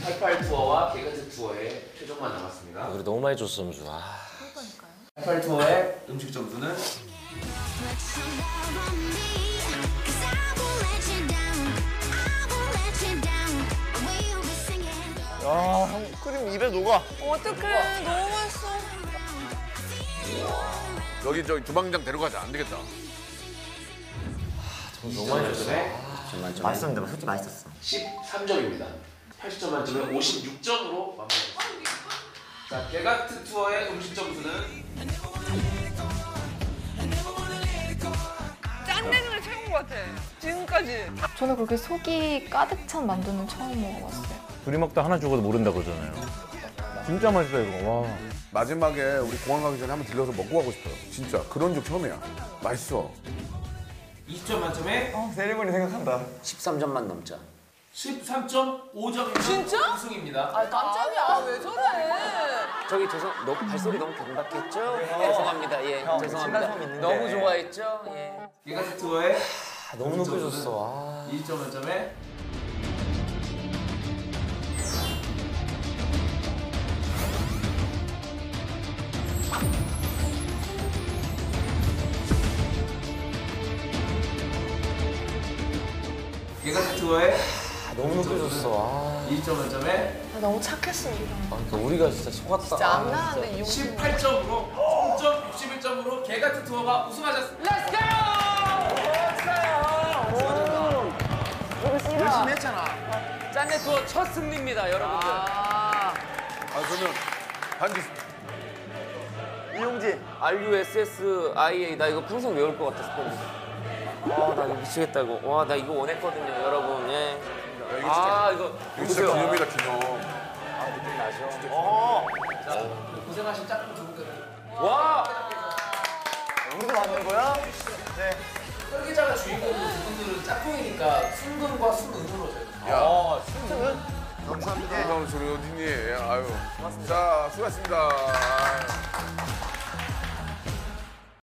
88 투어와 개가트 투어의 최종만 남았습니다. 우리 너무 많이 줬어, 점수. 88 투어의 음식 점수는 야, 형 크림 입에 녹아. 어떡해, 너무 맛있어. 여기 저기 주방장 데려가자. 안 되겠다. 너무 많이 줬네. 맛있었는데 솔직히 맛있었어. 13점입니다. 80점 만점에 56점으로 마무리하겠습니다. 자, 개가트 투어의 음식 점수는 짠내는 최고인 것 같아. 지금까지. 저는 그렇게 속이 가득 찬 만두는 처음 먹어봤어요. 둘이 먹다 하나 죽어도 모른다 그러잖아요. 진짜 맛있어 이거. 와. 마지막에 우리 공항 가기 전에 한번 들려서 먹고 가고 싶어요. 진짜 그런 적 처음이야. 맛있어. 20점 만점에 세리머니 생각한다. 13점만 넘자. 13.5점이면 진짜? 우승입니다. 아, 깜짝이야. 왜 저래? 저기 발소리 너무 경박했죠? 죄송합니다. 예, 죄송합니다. 너무 좋아했죠? 예. 개가트 투어의 너무 높게 줬어. 20점 만점에 개가트 투어의 너무 높게 줬어. 20점 만점에 너무 착했어, 우리가. 그러니까 우리가 진짜 속았다. 진짜 안 나는데, 이 18점으로 총점 61점으로 개가트 투어가 우승하셨습니다. Let's go! 열심히 했잖아. 짠내 투어 첫 승리입니다, 여러분들. 저는 반지. 이용진. RUSSIA. 나 이거 평생 외울 것 같아, 스펠링. 와, 나 이거 미치겠다, 이거. 와, 나 이거 원했거든요, 여러분. 예. 이거 이거 진짜 기념이다 기념. 느낌 나죠? 자, 고생하신 짝꿍 두 분께 와! 여기서 맞는 거야? 설계자가 주인공인 분들은 짝꿍이니까 순금과 순은으로 저희가 야, 감사합니다. 감사합니다. 소리 어디니? 아유. 자, 수고하셨습니다.